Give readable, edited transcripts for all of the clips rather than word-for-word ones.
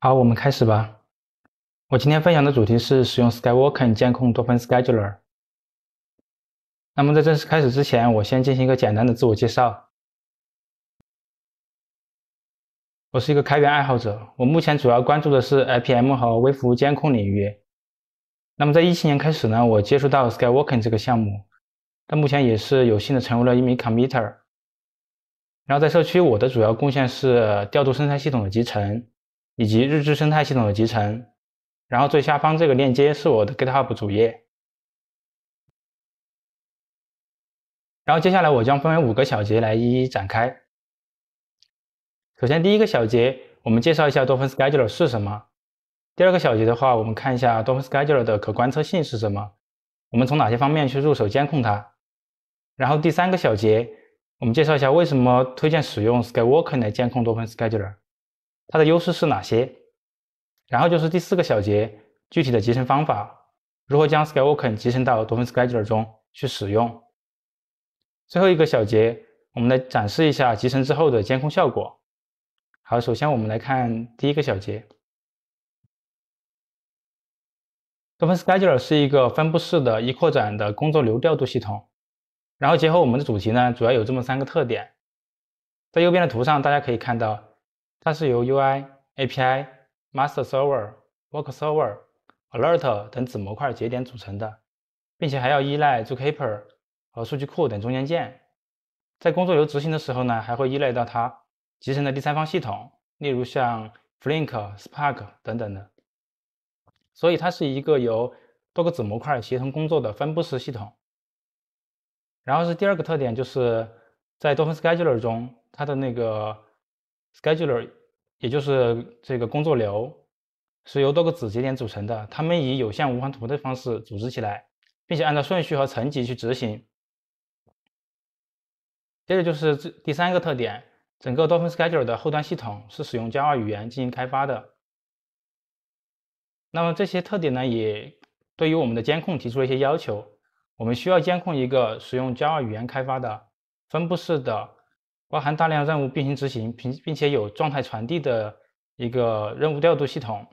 好，我们开始吧。我今天分享的主题是使用 Skywalking 监控DolphinScheduler。那么在正式开始之前，我先进行一个简单的自我介绍。我是一个开源爱好者，我目前主要关注的是 IPM 和微服务监控领域。那么在17年开始呢，我接触到 Skywalking 这个项目，但目前也是有幸的成为了一名 committer。然后在社区，我的主要贡献是调度生态系统的集成，以及日志生态系统的集成。然后最下方这个链接是我的 GitHub 主页。然后接下来我将分为5个小节来一一展开。首先第一个小节，我们介绍一下 DolphinScheduler 是什么。第二个小节的话，我们看一下 DolphinScheduler 的可观测性是什么，我们从哪些方面去入手监控它。然后第3个小节，我们介绍一下为什么推荐使用 Skywalking 来监控 DolphinScheduler， 它的优势是哪些。然后就是第4个小节，具体的集成方法，如何将 Skywalking 集成到 DolphinScheduler 中去使用。最后一个小节，我们来展示一下集成之后的监控效果。好，首先我们来看第一个小节。DolphinScheduler 是一个分布式的一扩展的工作流调度系统。然后结合我们的主题呢，主要有这么3个特点。在右边的图上，大家可以看到，它是由 UI、API、Master Server、Work Server、Alert 等子模块节点组成的，并且还要依赖 Zookeeper 和数据库等中间件。在工作流执行的时候呢，还会依赖到它集成的第三方系统，例如像 Flink、Spark 等等的。所以它是一个由多个子模块协同工作的分布式系统。然后是第2个特点，就是在 DolphinScheduler 中，它的那个 Scheduler， 也就是这个工作流，是由多个子节点组成的，它们以有限无环图的方式组织起来，并且按照顺序和层级去执行。接着就是第3个特点，整个 DolphinScheduler 的后端系统是使用 Java 语言进行开发的。那么这些特点呢，也对于我们的监控提出了一些要求。我们需要监控一个使用 Java 语言开发的分布式的、包含大量任务并行执行并且有状态传递的一个任务调度系统。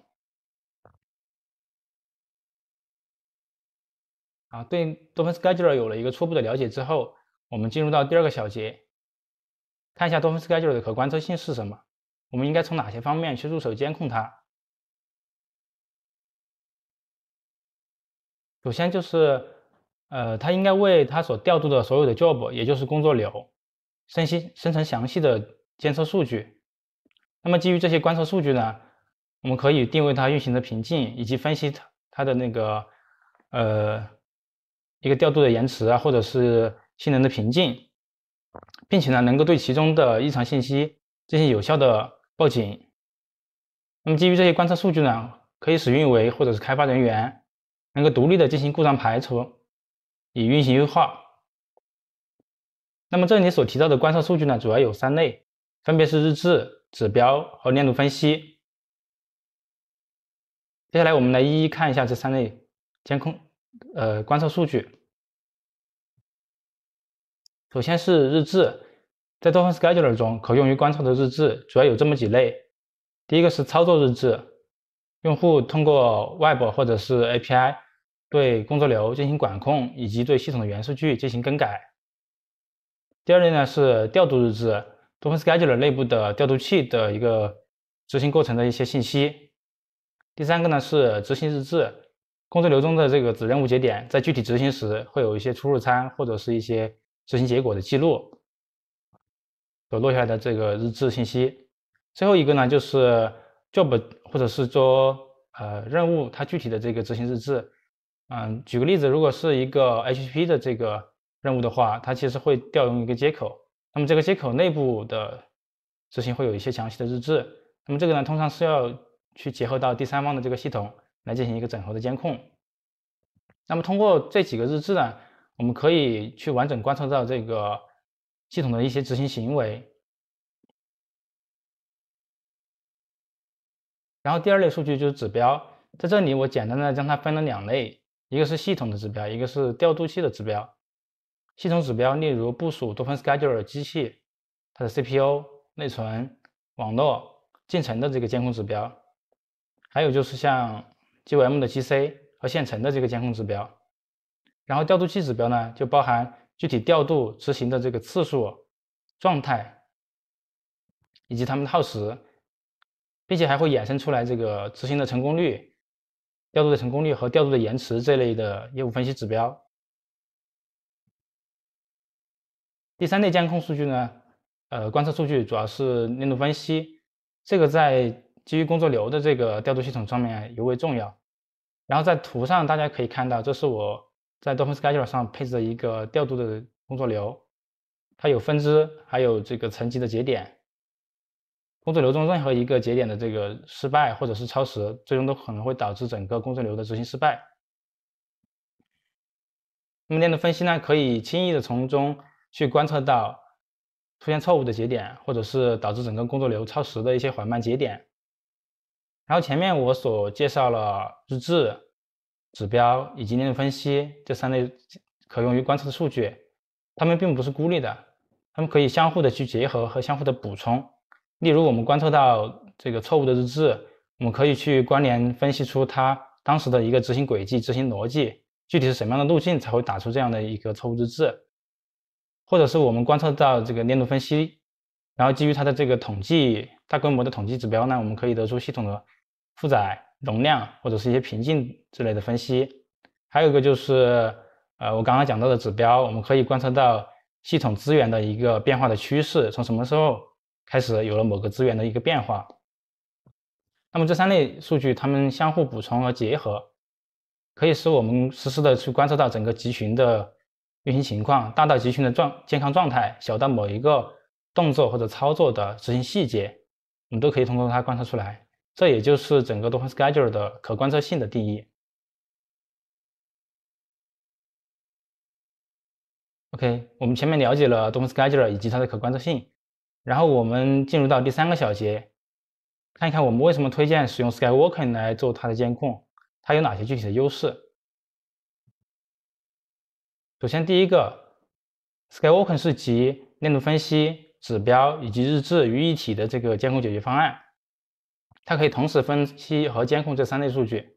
对 DolphinScheduler 有了一个初步的了解之后，我们进入到第2个小节，看一下 DolphinScheduler 的可观测性是什么，我们应该从哪些方面去入手监控它。首先就是它应该为它所调度的所有的 job， 也就是工作流，生成详细的监测数据。那么基于这些观测数据呢，我们可以定位它运行的瓶颈，以及分析它的那个一个调度的延迟啊，或者是性能的瓶颈，并且呢能够对其中的异常信息进行有效的报警。那么基于这些观测数据呢，可以使运维或者是开发人员能够独立的进行故障排除，以运行优化。那么这里所提到的观测数据呢，主要有3类，分别是日志、指标和链路分析。接下来我们来一一看一下这3类监控观测数据。首先是日志，在 DolphinScheduler 中可用于观测的日志主要有这么几类。第一个是操作日志，用户通过 Web 或者是 API 对工作流进行管控，以及对系统的元数据进行更改。第2类呢是调度日志， DolphinScheduler 内部的调度器的一个执行过程的一些信息。第3个呢是执行日志，工作流中的这个子任务节点在具体执行时会有一些出入参或者是一些执行结果的记录所落下来的这个日志信息。最后一个呢就是 job 或者是说任务它具体的这个执行日志。举个例子，如果是一个 HTTP 的这个任务的话，它其实会调用一个接口，那么这个接口内部的执行会有一些详细的日志，那么这个呢通常是要去结合到第3方的这个系统来进行一个整合的监控。那么通过这几个日志呢，我们可以去完整观测到这个系统的一些执行行为。然后第2类数据就是指标，在这里我简单的将它分了2类，一个是系统的指标，一个是调度器的指标。系统指标例如部署 DolphinScheduler 机器，它的 CPU、内存、网络、进程的这个监控指标。 还有就是像 GOM 的 GC 和线程的这个监控指标。然后调度器指标呢，就包含具体调度执行的这个次数、状态以及它们的耗时，并且还会衍生出来这个执行的成功率、调度的成功率和调度的延迟这类的业务分析指标。第三类监控数据呢，观测数据主要是链路分析，这个在基于工作流的这个调度系统上面尤为重要。然后在图上大家可以看到，这是我在 DolphinScheduler 上配置的一个调度的工作流，它有分支，还有这个层级的节点。工作流中任何一个节点的这个失败或者是超时，最终都可能会导致整个工作流的执行失败。那么链路分析呢，可以轻易的从中去观测到出现错误的节点，或者是导致整个工作流超时的一些缓慢节点。然后前面我所介绍了日志、指标以及链路分析这三类可用于观测的数据，它们并不是孤立的，它们可以相互的去结合和相互的补充。例如我们观测到这个错误的日志，我们可以去关联分析出它当时的一个执行轨迹、执行逻辑，具体是什么样的路径才会打出这样的一个错误日志。或者是我们观测到这个链路分析，然后基于它的这个统计大规模的统计指标呢，我们可以得出系统的负载、容量或者是一些瓶颈之类的分析。还有一个就是我刚刚讲到的指标，我们可以观测到系统资源的一个变化的趋势，从什么时候开始有了某个资源的一个变化。那么这三类数据它们相互补充和结合，可以使我们实时的去观测到整个集群的运行情况，大到集群的健康状态，小到某一个动作或者操作的执行细节，我们都可以通过它观测出来。这也就是整个 DolphinScheduler 的可观测性的定义。OK， 我们前面了解了 DolphinScheduler 以及它的可观测性，然后我们进入到第三个小节，看一看我们为什么推荐使用 Skywalking 来做它的监控，它有哪些具体的优势。首先第一个 ，Skywalking 是集链路分析、指标以及日志于一体的这个监控解决方案，它可以同时分析和监控这三类数据。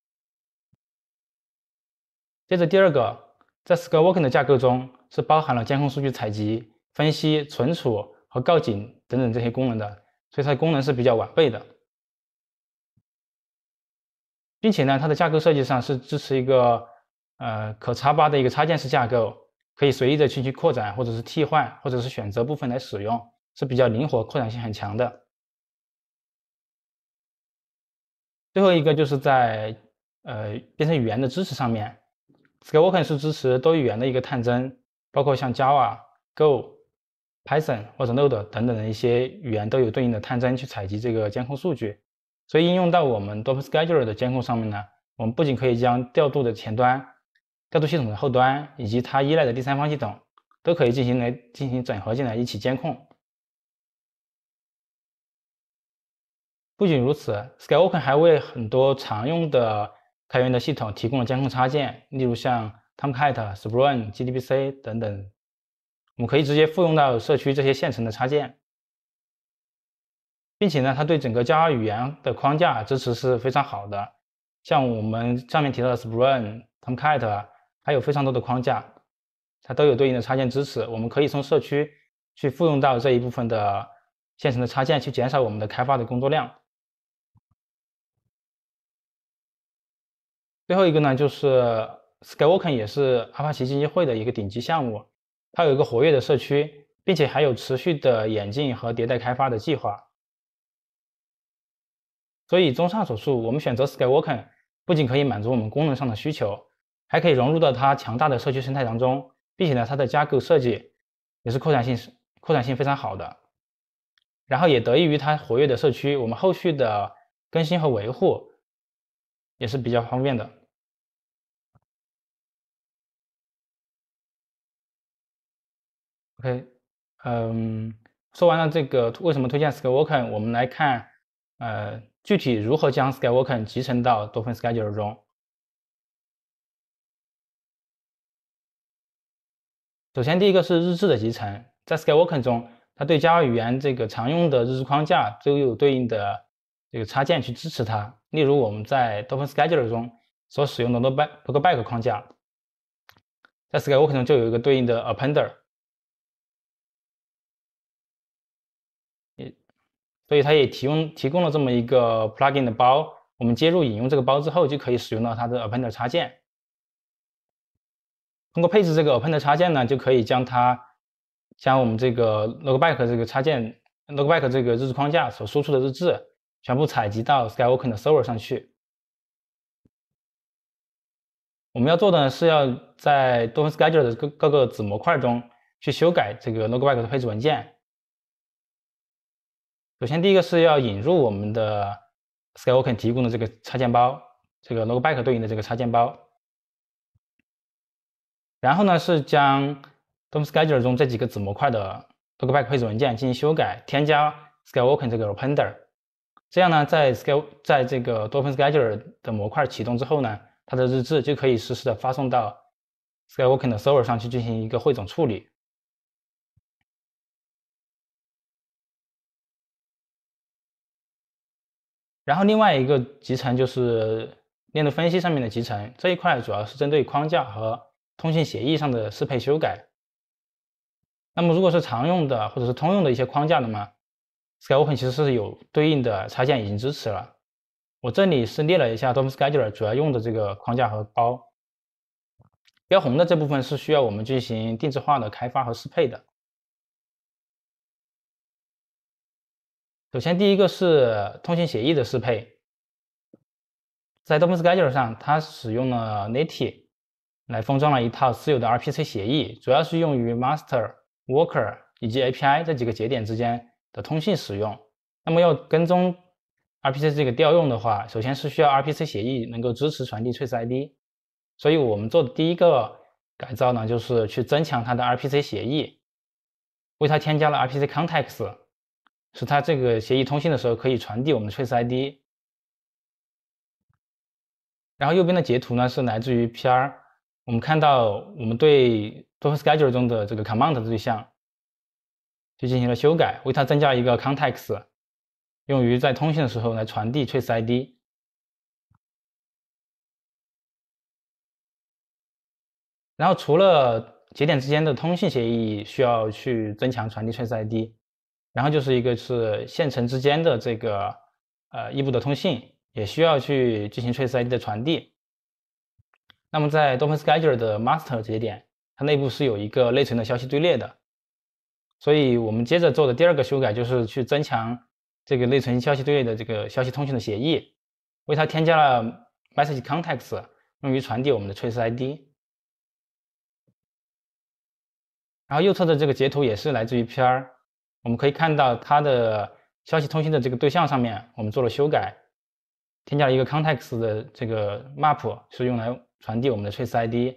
接着第二个，在 Skywalking 的架构中是包含了监控数据采集、分析、存储和告警等等这些功能的，所以它的功能是比较完备的。并且呢，它的架构设计上是支持一个可插拔的一个插件式架构，可以随意的去扩展或者是替换或者是选择部分来使用，是比较灵活、扩展性很强的。最后一个就是在编程语言的支持上面 ，Skywalking 是支持多语言的一个探针，包括像 Java、Go、Python 或者 Node 等等的一些语言都有对应的探针去采集这个监控数据。所以应用到我们 DolphinScheduler 的监控上面呢，我们不仅可以将调度的前端、调度系统的后端以及它依赖的第三方系统都可以进行整合进来一起监控。不仅如此 ，Skywalking 还为很多常用的开源的系统提供了监控插件，例如像 Tomcat、Spring、GDBC 等等，我们可以直接复用到社区这些现成的插件。并且呢，它对整个 Java 语言的框架支持是非常好的，像我们上面提到的 Spring、Tomcat，还有非常多的框架，它都有对应的插件支持。我们可以从社区去复用到这一部分的现成的插件，去减少我们的开发的工作量。最后一个呢，就是 Skywalking 也是阿帕奇经济会的一个顶级项目，它有一个活跃的社区，并且还有持续的演进和迭代开发的计划。所以综上所述，我们选择 Skywalking 不仅可以满足我们功能上的需求，还可以融入到它强大的社区生态当中，并且呢，它的架构设计也是扩展性非常好的。然后也得益于它活跃的社区，我们后续的更新和维护也是比较方便的。OK，说完了这个为什么推荐 Skywalking，我们来看具体如何将 Skywalking 集成到 DolphinScheduler 中。首先，第一个是日志的集成，在 Skywalking 中，它对 Java 语言这个常用的日志框架都有对应的这个插件去支持它。例如我们在 DolphinScheduler 中所使用的 lookback 框架，在 Skywalking 中就有一个对应的 appender， 所以它也提供了这么一个 plugin 的包，我们接入引用这个包之后，就可以使用到它的 appender 插件。通过配置这个 appender 插件呢，就可以将我们这个 lookback 这个插件 lookback 这个日志框架所输出的日志全部采集到 Skywalking 的 server 上去。我们要做的呢，是要在 DolphinScheduler 的各个子模块中去修改这个 lookback 的配置文件。首先，第一个是要引入我们的 Skywalking 提供的这个插件包，这个 lookback 对应的这个插件包。然后呢，是将 DolphinScheduler 中这几个子模块的 lookback 配置文件进行修改，添加 Skywalking 这个 appender。这样呢，在这个 DolphinScheduler 的模块启动之后呢，它的日志就可以实时的发送到 Skywalking 的 server 上去进行一个汇总处理。然后另外一个集成就是链路分析上面的集成，这一块主要是针对框架和通信协议上的适配修改。那么如果是常用的或者是通用的一些框架的嘛， Skywalking 其实是有对应的插件已经支持了。我这里是列了一下 DolphinScheduler 主要用的这个框架和包，标红的这部分是需要我们进行定制化的开发和适配的。首先第一个是通信协议的适配，在 DolphinScheduler 上，它使用了 native 来封装了一套私有的 RPC 协议，主要是用于 master、worker 以及 API 这几个节点之间的通信使用。那么要跟踪 RPC 这个调用的话，首先是需要 RPC 协议能够支持传递 trace ID， 所以我们做的第一个改造呢，就是去增强它的 RPC 协议，为它添加了 RPC context， 使它这个协议通信的时候可以传递我们的 trace ID。然后右边的截图呢是来自于 PR， 我们看到我们对 DolphinScheduler 中的这个 command 的对象就进行了修改，为它增加一个 context， 用于在通信的时候来传递 trace ID。然后除了节点之间的通信协议需要去增强传递 trace ID， 然后就是一个是线程之间的这个异步的通信，也需要去进行 trace ID 的传递。那么在 DolphinScheduler 的 master 节点，它内部是有一个内存的消息队列的，所以我们接着做的第二个修改就是去增强这个内存消息队列的这个消息通讯的协议，为它添加了 message context， 用于传递我们的 trace ID。然后右侧的这个截图也是来自于 PR， 我们可以看到它的消息通信的这个对象上面，我们做了修改，添加了一个 context 的这个 map， 是用来传递我们的 trace ID。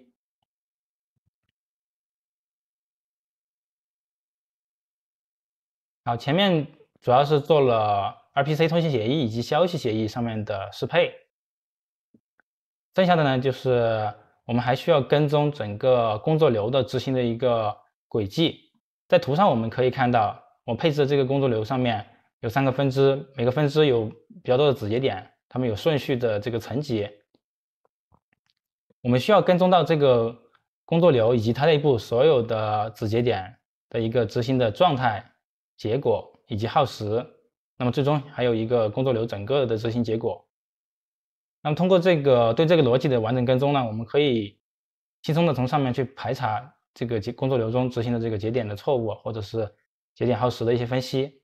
好，前面主要是做了 RPC 通信协议以及消息协议上面的适配，剩下的呢就是我们还需要跟踪整个工作流的执行的一个轨迹。在图上我们可以看到，我配置的这个工作流上面有3个分支，每个分支有比较多的子节点，它们有顺序的这个层级。我们需要跟踪到这个工作流以及它内部所有的子节点的一个执行的状态、结果以及耗时，那么最终还有一个工作流整个的执行结果。那么通过对这个逻辑的完整跟踪呢，我们可以轻松的从上面去排查这个工作流中执行的这个节点的错误，或者是节点耗时的一些分析。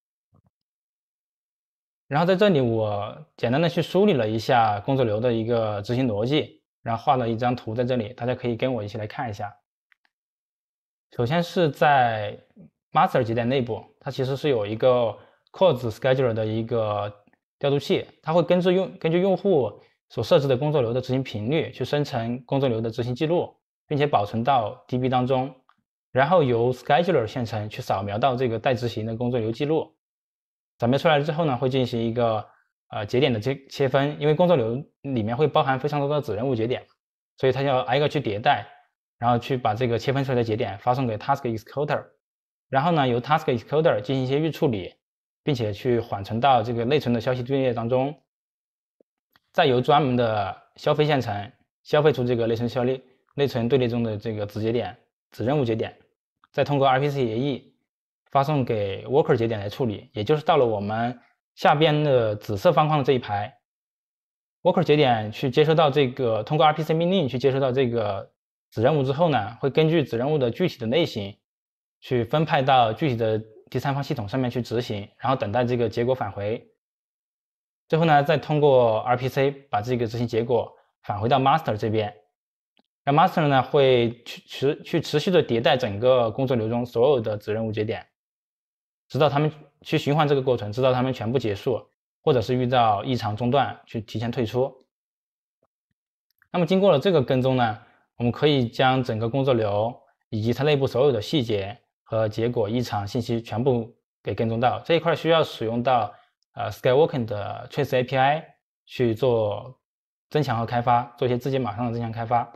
然后在这里我简单的去梳理了一下工作流的一个执行逻辑，然后画了一张图在这里，大家可以跟我一起来看一下。首先是在 master 节点内部，它其实是有一个 cause scheduler 的一个调度器，它会根据用户所设置的工作流的执行频率去生成工作流的执行记录，并且保存到 DB 当中，然后由 scheduler 线程去扫描到这个待执行的工作流记录。扫描出来之后呢，会进行一个节点的切分，因为工作流里面会包含非常多的子任务节点，所以它要挨个去迭代，然后去把这个切分出来的节点发送给 task executor， 然后呢由 task executor 进行一些预处理， 并且去缓存到这个内存的消息队列当中，再由专门的消费线程消费出这个内存队列中的这个子节点、子任务节点，再通过 RPC 协议发送给 worker 节点来处理，也就是到了我们下边的紫色方框的这一排 ，worker 节点去接收到这个通过 RPC 命令去接收到这个子任务之后呢，会根据子任务的具体的类型去分派到具体的第三方系统上面去执行，然后等待这个结果返回。最后呢，再通过 RPC 把这个执行结果返回到 master 这边，那 master 呢会去持续的迭代整个工作流中所有的子任务节点，直到他们去循环这个过程，直到他们全部结束，或者是遇到异常中断去提前退出。那么经过了这个跟踪呢，我们可以将整个工作流以及它内部所有的细节和结果异常信息全部给跟踪到。这一块需要使用到Skywalking 的 Trace API 去做增强和开发，做一些字节码上的增强开发。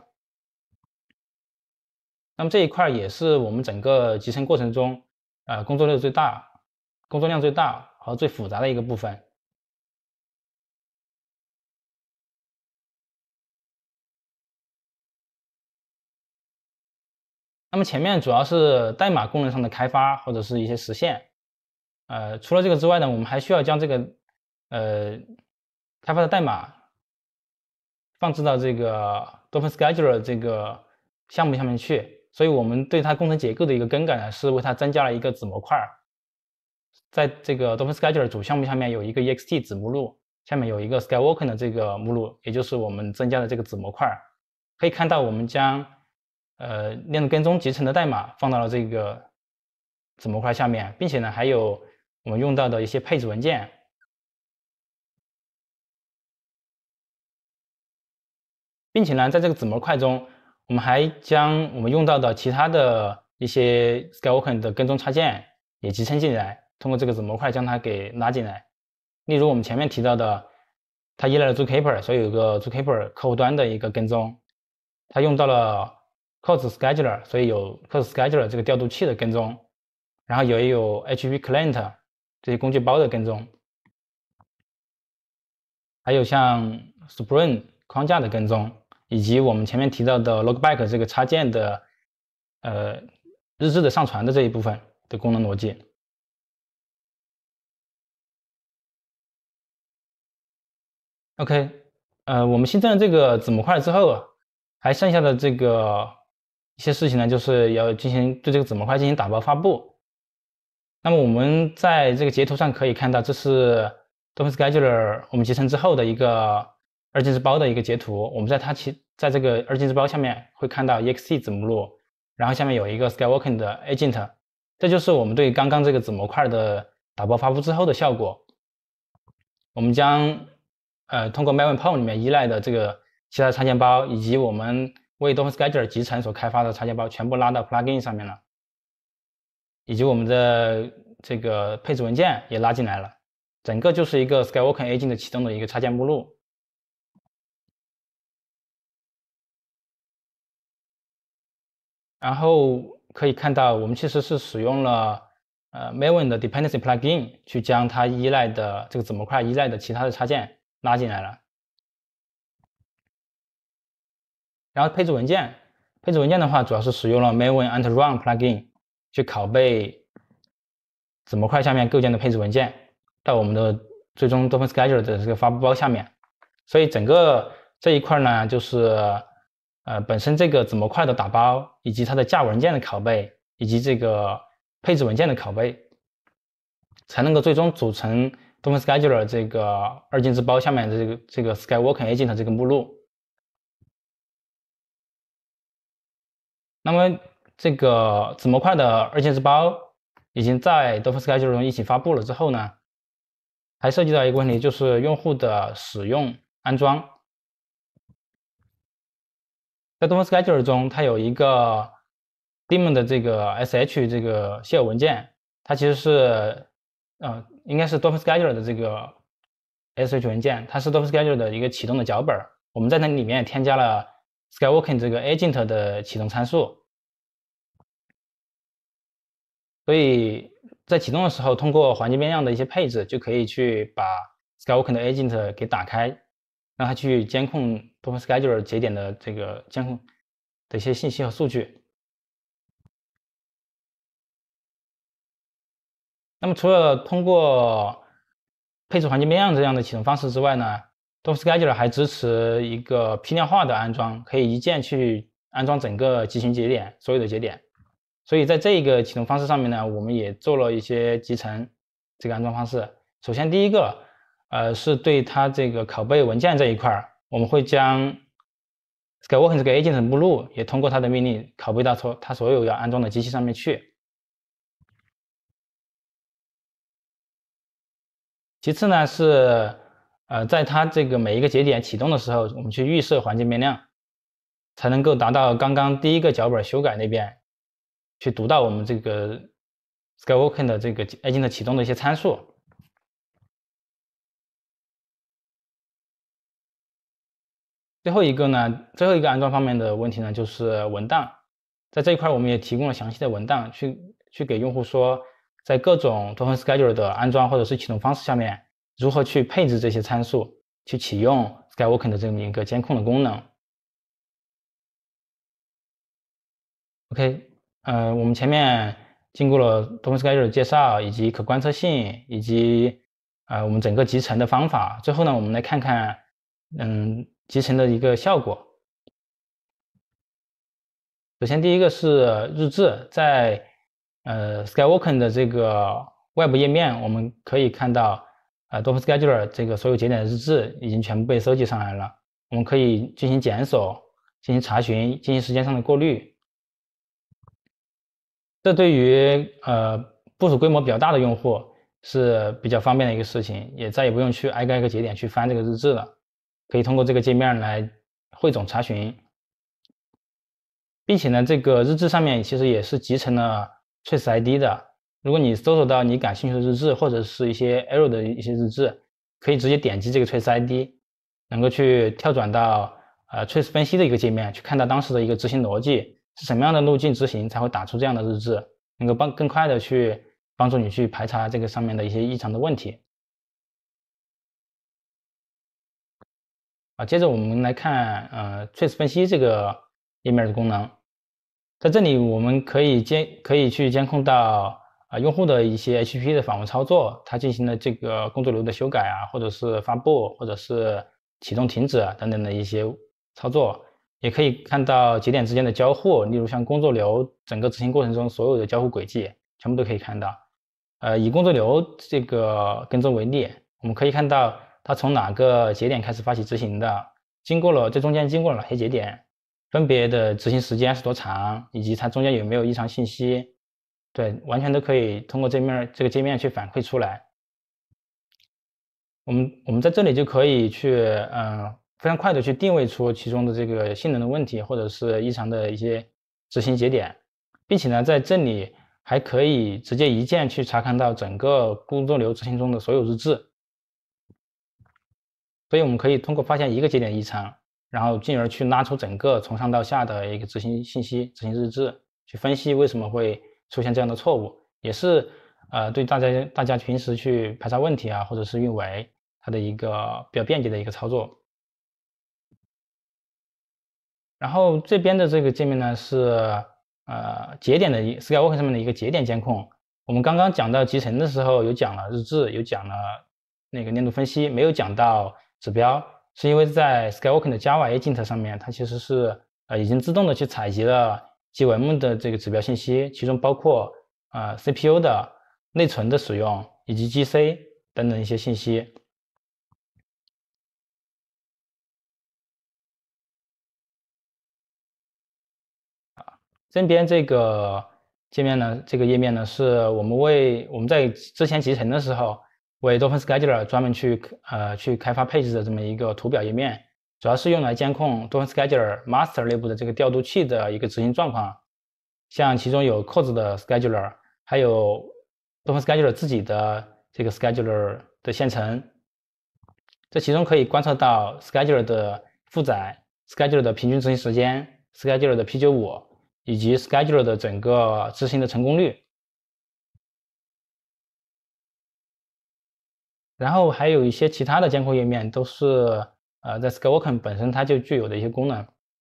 那么这一块也是我们整个集成过程中工作量最大和最复杂的一个部分。那么前面主要是代码功能上的开发或者是一些实现。除了这个之外呢，我们还需要将这个开发的代码放置到这个 DolphinScheduler 这个项目下面去，所以我们对它工程结构的一个更改呢，是为它增加了一个子模块，在这个 DolphinScheduler 主项目下面有一个 ext 子目录，下面有一个 Skywalking 的这个目录，也就是我们增加的这个子模块。可以看到我们将链路跟踪集成的代码放到了这个子模块下面，并且呢还有我们用到的一些配置文件，并且呢在这个子模块中，我们还将我们用到的其他的一些 Skywalking 的跟踪插件也集成进来，通过这个子模块将它给拉进来。例如我们前面提到的，它依赖了 Zookeeper， 所以有个 Zookeeper 客户端的一个跟踪，它用到了 Cost Scheduler， 所以有 Cost Scheduler 这个调度器的跟踪，然后也有 HV Client 这些工具包的跟踪，还有像 Spring 框架的跟踪，以及我们前面提到的 Logback 这个插件的日志的上传的这一部分的功能逻辑。OK，我们新增了这个子模块之后，还剩下的这个一些事情呢，就是要对这个子模块进行打包发布。那么我们在这个截图上可以看到，这是 DolphinScheduler 我们集成之后的一个二进制包的一个截图。我们在这个二进制包下面会看到 ext 子目录，然后下面有一个 Skywalking 的 agent， 这就是我们对刚刚这个子模块的打包发布之后的效果。我们将通过 Maven 里面依赖的这个其他插件包，以及我们为 DolphinScheduler 集成所开发的插件包，全部拉到 plugin 上面了，以及我们的这个配置文件也拉进来了，整个就是一个 Skywalking Agent 启动的一个插件目录。然后可以看到，我们其实是使用了Maven 的 Dependency Plugin 去将它依赖的这个子模块依赖的其他的插件拉进来了。然后配置文件的话，主要是使用了 Maven Run Plugin 去拷贝子模块下面构建的配置文件到我们的最终 DolphinScheduler 的这个发布包下面。所以整个这一块呢，就是本身这个子模块的打包，以及它的架文件的拷贝，以及这个配置文件的拷贝，才能够最终组成 DolphinScheduler 这个二进制包下面的这个 Skywalking Agent 这个目录。那么这个子模块的二进制包已经在 DolphinScheduler 中一起发布了之后呢，还涉及到一个问题，就是用户的使用安装。在 DolphinScheduler 中，它有一个 daemon 的这个 sh 这个现有文件，它其实是应该是 DolphinScheduler 的这个 sh 文件，它是 DolphinScheduler 的一个启动的脚本。我们在那里面添加了 Skywalking 这个 agent 的启动参数，所以在启动的时候，通过环境变量的一些配置，就可以去把 Skywalking 的 agent 给打开，让它去监控 DolphinScheduler 节点的这个监控的一些信息和数据。那么除了通过配置环境变量这样的启动方式之外呢，DolphinScheduler 还支持一个批量化的安装，可以一键去安装整个集群节点，所有的节点。所以在这个启动方式上面呢，我们也做了一些集成这个安装方式。首先第一个，是对它这个拷贝文件这一块，我们会将 Skywalking 这个 agent 目录也通过它的命令拷贝到它所有要安装的机器上面去。其次呢是，在它这个每一个节点启动的时候，我们去预设环境变量，才能够达到刚刚第一个脚本修改那边去读到我们这个 Skywalking 的这个 agent 启动的一些参数。最后一个安装方面的问题呢，就是文档。在这一块，我们也提供了详细的文档，去给用户说，在各种 DolphinScheduler 的安装或者是启动方式下面，如何去配置这些参数，去启用 Skywalking 的这么一个监控的功能。OK，我们前面经过了 DolphinScheduler 的介绍，以及可观测性，以及我们整个集成的方法。最后呢，我们来看看集成的一个效果。首先第一个是日志，在Skywalking 的这个外部页面，我们可以看到DolphinScheduler 这个所有节点的日志已经全部被收集上来了。我们可以进行检索、进行查询、进行时间上的过滤。这对于部署规模比较大的用户是比较方便的一个事情，也再也不用去挨个节点去翻这个日志了，可以通过这个界面来汇总查询。并且呢，这个日志上面其实也是集成了 trace ID 的。如果你搜索到你感兴趣的日志，或者是一些 error 的一些日志，可以直接点击这个 trace ID， 能够去跳转到trace 分析的一个界面，去看到当时的一个执行逻辑是什么样的路径执行才会打出这样的日志，能够更快的去帮助你去排查这个上面的一些异常的问题。接着我们来看trace 分析这个页面的功能。在这里我们可以去监控到用户的一些 HTTP 的访问操作，它进行了这个工作流的修改啊，或者是发布，或者是启动、停止等等的一些操作，也可以看到节点之间的交互，例如像工作流整个执行过程中所有的交互轨迹，全部都可以看到。以工作流这个跟踪为例，我们可以看到它从哪个节点开始发起执行的，这中间经过了哪些节点。分别的执行时间是多长，以及它中间有没有异常信息，对，完全都可以通过这个界面去反馈出来。我们在这里就可以去非常快的去定位出其中的这个性能的问题，或者是异常的一些执行节点，并且呢，在这里还可以直接一键去查看到整个工作流执行中的所有日志。所以我们可以通过发现一个节点异常，然后进而去拉出整个从上到下的一个执行信息、执行日志，去分析为什么会出现这样的错误，也是对大家平时去排查问题啊，或者是运维它的一个比较便捷的一个操作。然后这边的这个界面呢是节点的Skywalking 上面的一个节点监控。我们刚刚讲到集成的时候有讲了日志，有讲了那个链路分析，没有讲到指标。是因为在 Skywalking 的 Java agent 上面，它其实是已经自动的去采集了GVM 的这个指标信息，其中包括CPU 的内存的使用以及 GC 等等一些信息。这边这个界面呢，这个页面呢，是我们在之前集成的时候为 DolphinScheduler 专门去开发配置的这么一个图表页面，主要是用来监控 DolphinScheduler Master 内部的这个调度器的一个执行状况，像其中有 Codes 的 Scheduler， 还有 DolphinScheduler 自己的这个 Scheduler 的线程，这其中可以观测到 Scheduler 的负载、Scheduler 的平均执行时间、Scheduler 的 P95。以及 Scheduler 的整个执行的成功率。 然后还有一些其他的监控页面都是在 Skywalking 本身它就具有的一些功能，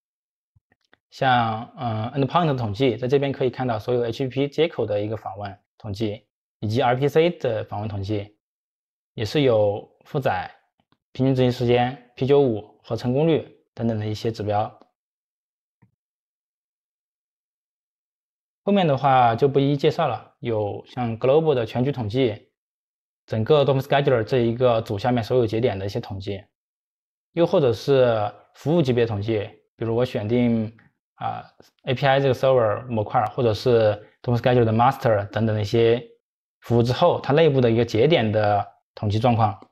像endpoint 的统计，在这边可以看到所有 HTTP 接口的一个访问统计，以及 RPC 的访问统计，也是有负载、平均执行时间、P95和成功率等等的一些指标。后面的话就不一一介绍了，有像 Global 的全局统计，整个 DolphinScheduler 这一个组下面所有节点的一些统计，又或者是服务级别统计，比如我选定API 这个 server 模块，或者是 DolphinScheduler 的 master 等等的一些服务之后，它内部的一个节点的统计状况。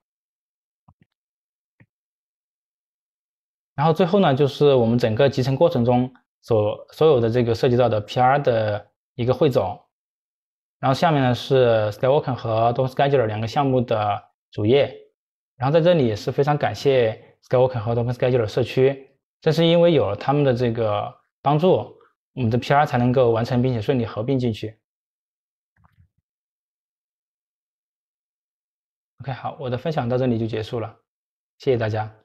然后最后呢，就是我们整个集成过程中所有的这个涉及到的 PR 的一个汇总。然后下面呢是 Skywalking 和 DolphinScheduler 两个项目的主页。然后在这里也是非常感谢 Skywalking 和 DolphinScheduler 社区，正是因为有了他们的这个帮助，我们的 PR 才能够完成并且顺利合并进去。OK， 好，我的分享到这里就结束了，谢谢大家。